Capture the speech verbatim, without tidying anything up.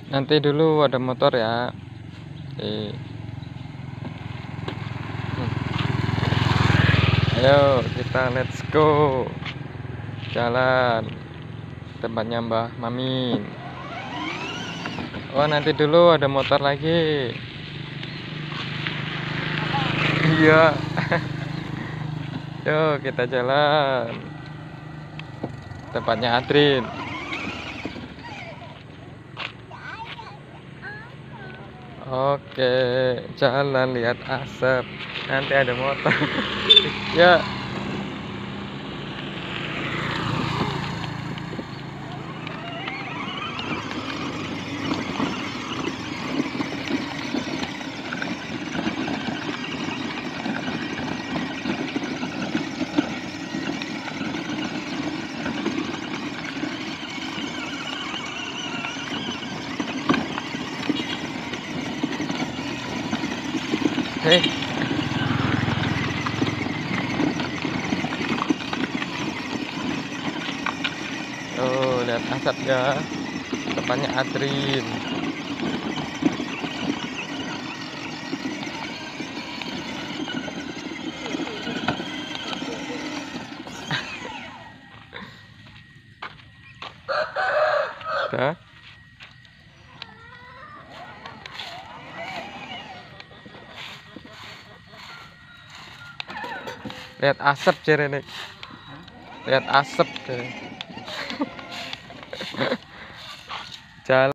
Nanti dulu ada motor ya. Eh. Hmm. Ayo kita let's go. Jalan tempatnya Mbah Mamin. Oh nanti dulu ada motor lagi. Iya. Yuk kita jalan tempatnya Adrin. Oke, jalan lihat asap. Nanti ada motor. Ya. Hei. Oh, lihat asapnya. Tempatnya Adrin. Dah. Lihat asap cerene. Lihat asap cerene. Jalan